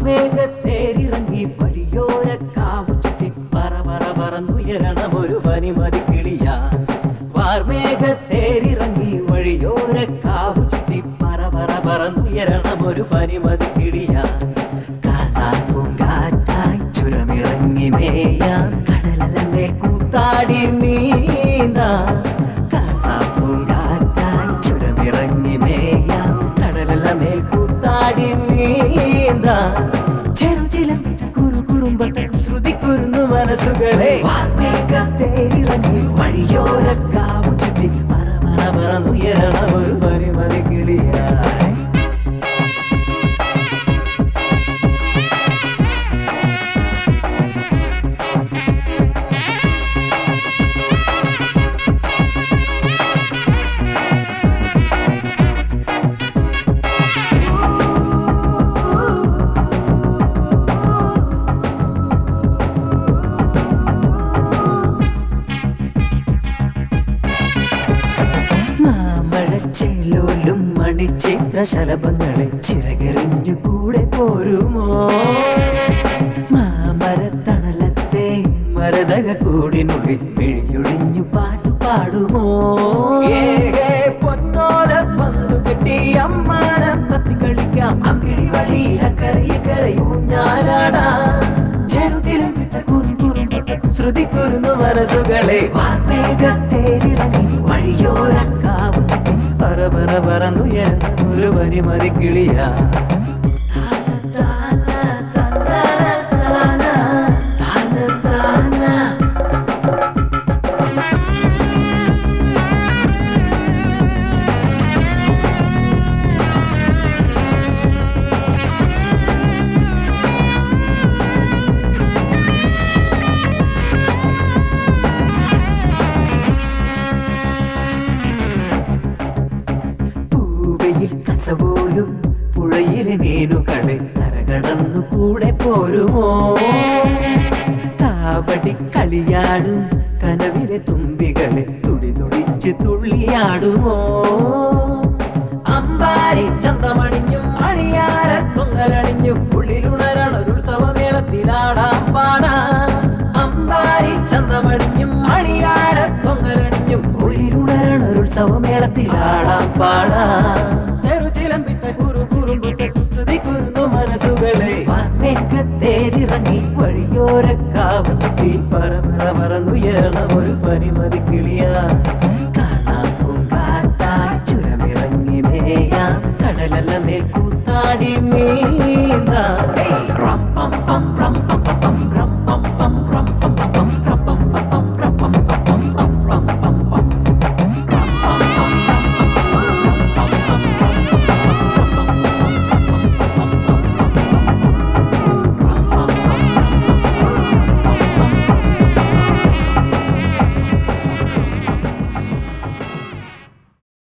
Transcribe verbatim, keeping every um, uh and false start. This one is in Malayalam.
വാർമേഘത്തേരിറങ്ങി വഴിയോര കാവു ചുറ്റി പറ പറ പറന്നുയരണം ഒരു പനിമതി കിളിയാ. വാർമേഘത്തേരിറങ്ങി വഴിയോര കാവു ചുറ്റി പറ പറ പറന്നുയരണം ഒരു പനിമതി കിളിയാ. കാറ്റായി ചുരമിറങ്ങി മേയാൻ കടലല്ലേ കൂത്താടി നീന്താ. കാറ്റായി ചുരമിറങ്ങി മേയാൻ കടലല്ലേ കൂത്താടി നീന്താ. ചെറുചിലം കുറു കുറുമ്പത്തും ശ്രുതിക്കുരുന്നു മനസ്സുകളെ. വാർമേഘത്തേരിറങ്ങി വഴിയോര കാവു ചുറ്റി പറ പറ പറന്നുയരണം ഒരു പനിമതി കിളിയായി. ചെല്ലോലും മണിച്ചിത്രശലഭങ്ങളെ ചിറകെറിഞ്ഞു കൂടെ പോരുമോ. മാമരത്തണലത്തെ മരതക കൂടിനുള്ളിൽ പിഴിയൊഴിഞ്ഞു പാട്ടു പാടുമോ. പൊന്നോല പന്തു കെട്ടി അമ്മാനം കത്തി കളിക്കാം. അമ്പിളി വഴിയിലക്കരയെ കരയൂഞ്ഞാലാടാം. ചെറുചിലും ശ്രുതിക്കുരുന്നു മനസ്സുകളെ. വാർമേഘത്തേരിറങ്ങി വഴിയോര കാവു ചുറ്റി പറ പറ പറന്നുയരണം ഒരു പനിമതി കിളിയാ. കസപോലും പുഴയിലെ മീനുകളെ കരകടന്നു കൂടെ പോരുമോ. കാവടി കളിയാടും കനവിലെ തുമ്പികളെ തുടി തുടിച്ച് തുള്ളിയാടുമോ. അമ്പാരി ചന്തമണിഞ്ഞും അണിയാര തൊങ്ങലണിഞ്ഞും ഉള്ളിലുണരണൊരുത്സവമേളത്തിലാടാം പാടാം. അമ്പാരി ചന്തമണിഞ്ഞും അണിയാര തൊങ്ങലണിഞ്ഞും ഉള്ളിലുണരണൊരുത്സവമേളത്തിലാടാം പാടാം. ശ്രുതിക്കുരുന്നു മനസ്സുകളെ. വാർമേഘത്തേരിറങ്ങി വഴിയോര കാവു ചുറ്റി പറ പറ പറന്നുയരണം ഒരു പനിമതി കിളിയാ. കാണാപ്പും കാറ്റായി ചുരമിറങ്ങി മേയാ കടലല്ല മേൽ കൂത്താടി നീന്താ.